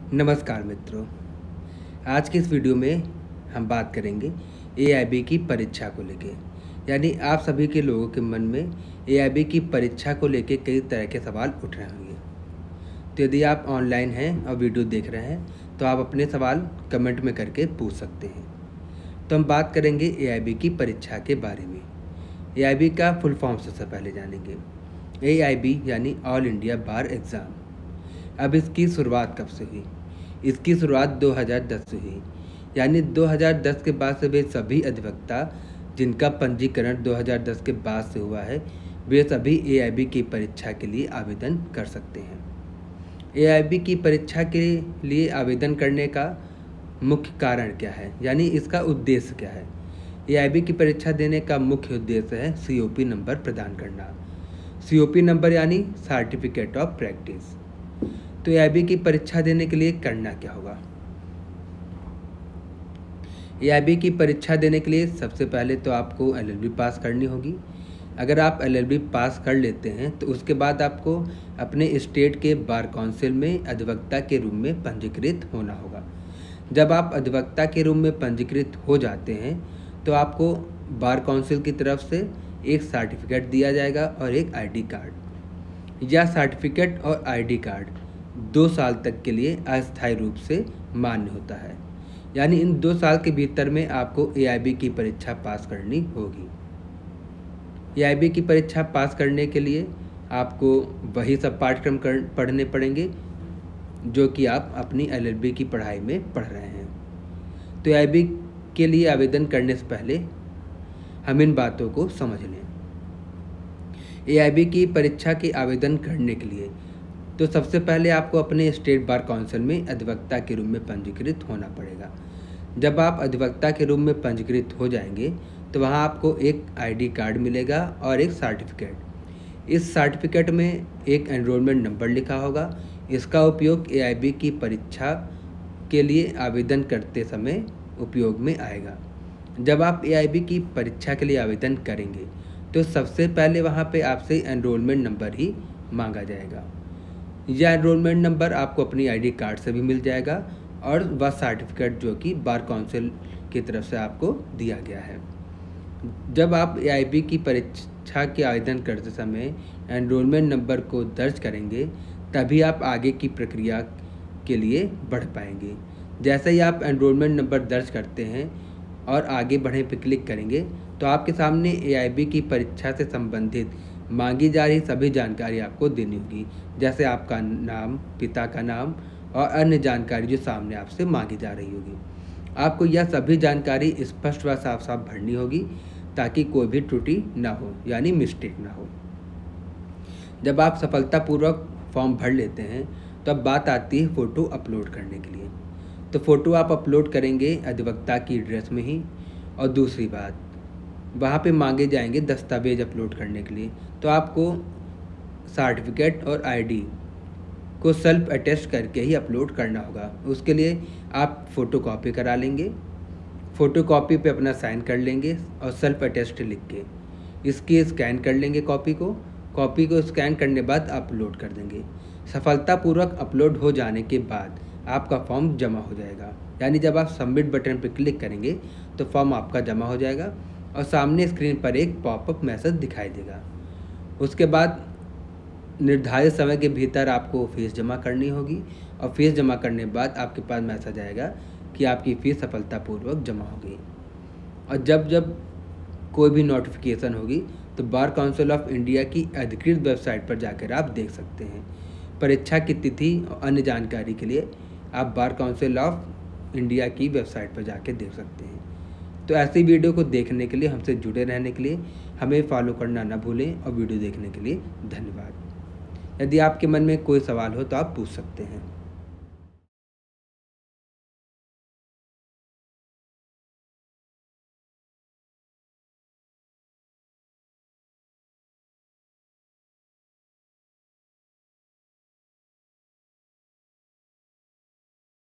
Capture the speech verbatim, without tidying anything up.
नमस्कार मित्रों, आज की इस वीडियो में हम बात करेंगे ए आई बी की परीक्षा को लेके। यानी आप सभी के लोगों के मन में ए आई बी की परीक्षा को लेके कई तरह के सवाल उठ रहे होंगे। तो यदि आप ऑनलाइन हैं और वीडियो देख रहे हैं तो आप अपने सवाल कमेंट में करके पूछ सकते हैं। तो हम बात करेंगे ए आई बी की परीक्षा के बारे में। ए आई बी का फुल फॉर्म सबसे पहले जानेंगे। ए आई बी यानी ऑल इंडिया बार एग्ज़ाम। अब इसकी शुरुआत कब से हुई? इसकी शुरुआत दो हज़ार दस से हुई। यानी दो हज़ार दस के बाद से वे सभी अधिवक्ता जिनका पंजीकरण दो हज़ार दस के बाद से हुआ है, वे सभी ए आई बी की परीक्षा के लिए आवेदन कर सकते हैं। ए आई बी की परीक्षा के लिए आवेदन करने का मुख्य कारण क्या है, यानी इसका उद्देश्य क्या है? ए आई बी की परीक्षा देने का मुख्य उद्देश्य है सी ओ पी नंबर प्रदान करना। सी ओ पी नंबर यानी सर्टिफिकेट ऑफ प्रैक्टिस। तो ए आई बी की परीक्षा देने के लिए करना क्या होगा? ए आई बी की परीक्षा देने के लिए सबसे पहले तो आपको एल एल बी पास करनी होगी। अगर आप एल एल बी पास कर लेते हैं तो उसके बाद आपको अपने स्टेट के बार काउंसिल में अधिवक्ता के रूप में पंजीकृत होना होगा। जब आप अधिवक्ता के रूप में पंजीकृत हो जाते हैं तो आपको बार काउंसिल की तरफ से एक सर्टिफिकेट दिया जाएगा और एक आई डी कार्ड। यह सर्टिफिकेट और आई डी कार्ड दो साल तक के लिए अस्थायी रूप से मान्य होता है। यानी इन दो साल के भीतर में आपको ए आई बी की परीक्षा पास करनी होगी। ए आई बी की परीक्षा पास करने के लिए आपको वही सब पाठ्यक्रम कर पढ़ने पड़ेंगे जो कि आप अपनी एल एल बी की पढ़ाई में पढ़ रहे हैं। तो ए आई बी के लिए आवेदन करने से पहले हम इन बातों को समझ लें। ए आई बी की परीक्षा के आवेदन करने के लिए तो सबसे पहले आपको अपने स्टेट बार काउंसिल में अधिवक्ता के रूप में पंजीकृत होना पड़ेगा। जब आप अधिवक्ता के रूप में पंजीकृत हो जाएंगे तो वहां आपको एक आई डी कार्ड मिलेगा और एक सर्टिफिकेट। इस सर्टिफिकेट में एक एनरोलमेंट नंबर लिखा होगा। इसका उपयोग ए आई बी की परीक्षा के लिए आवेदन करते समय उपयोग में आएगा। जब आप ए आई बी की परीक्षा के लिए आवेदन करेंगे तो सबसे पहले वहाँ पे आपसे एनरोलमेंट नंबर ही मांगा जाएगा। यह एनरोलमेंट नंबर आपको अपनी आई डी कार्ड से भी मिल जाएगा और वह सर्टिफिकेट जो कि बार काउंसिल की तरफ से आपको दिया गया है। जब आप ए आई बी की परीक्षा के आवेदन करते समय एनरोलमेंट नंबर को दर्ज करेंगे तभी आप आगे की प्रक्रिया के लिए बढ़ पाएंगे। जैसे ही आप एनरोलमेंट नंबर दर्ज करते हैं और आगे बढ़ने पर क्लिक करेंगे तो आपके सामने ए आई बी की परीक्षा से संबंधित मांगी जा रही सभी जानकारी आपको देनी होगी, जैसे आपका नाम, पिता का नाम और अन्य जानकारी जो सामने आपसे मांगी जा रही होगी। आपको यह सभी जानकारी स्पष्ट व साफ साफ भरनी होगी ताकि कोई भी त्रुटि ना हो, यानी मिस्टेक ना हो। जब आप सफलतापूर्वक फॉर्म भर लेते हैं तो अब बात आती है फ़ोटो अपलोड करने के लिए। तो फ़ोटो आप अपलोड करेंगे अधिवक्ता की ड्रेस में ही। और दूसरी बात, वहाँ पे मांगे जाएंगे दस्तावेज अपलोड करने के लिए। तो आपको सर्टिफिकेट और आई डी को सेल्फ अटेस्ट करके ही अपलोड करना होगा। उसके लिए आप फ़ोटो कॉपी करा लेंगे, फ़ोटो कॉपी पे अपना साइन कर लेंगे और सेल्फ अटेस्ट लिख के इसकी स्कैन कर लेंगे कॉपी को। कॉपी को स्कैन करने बाद अपलोड कर देंगे। सफलतापूर्वक अपलोड हो जाने के बाद आपका फॉर्म जमा हो जाएगा। यानी जब आप सबमिट बटन पर क्लिक करेंगे तो फॉर्म आपका जमा हो जाएगा और सामने स्क्रीन पर एक पॉपअप मैसेज दिखाई देगा। उसके बाद निर्धारित समय के भीतर आपको फ़ीस जमा करनी होगी और फीस जमा करने के बाद आपके पास मैसेज आएगा कि आपकी फ़ीस सफलतापूर्वक जमा हो गई। और जब जब कोई भी नोटिफिकेशन होगी तो बार काउंसिल ऑफ इंडिया की अधिकृत वेबसाइट पर जाकर आप देख सकते हैं। परीक्षा की तिथि और अन्य जानकारी के लिए आप बार काउंसिल ऑफ इंडिया की वेबसाइट पर जाकर देख सकते हैं। तो ऐसी वीडियो को देखने के लिए, हमसे जुड़े रहने के लिए हमें फॉलो करना ना भूलें और वीडियो देखने के लिए धन्यवाद। यदि आपके मन में कोई सवाल हो तो आप पूछ सकते हैं।